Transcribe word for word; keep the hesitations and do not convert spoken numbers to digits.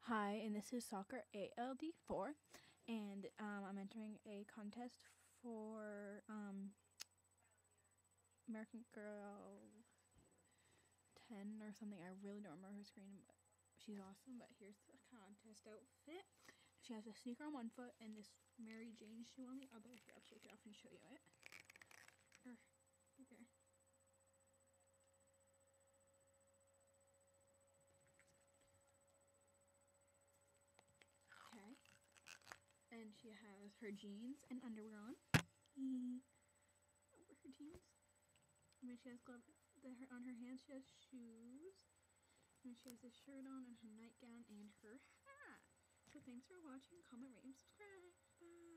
Hi, and this is Soccer A L D four, and um, I'm entering a contest for um, American Girl ten or something. I really don't remember her screen, but she's awesome. But here's the contest outfit. She has a sneaker on one foot and this Mary Jane shoe on the other. Here, I'll take it off and show you it. Er, okay. Okay. And she has her jeans and underwear on. Over her jeans. I mean, she has gloves on her hands. She has shoes. And she has this shirt on and her nightgown and her hat. So thanks for watching. Comment, rate, and subscribe. Bye.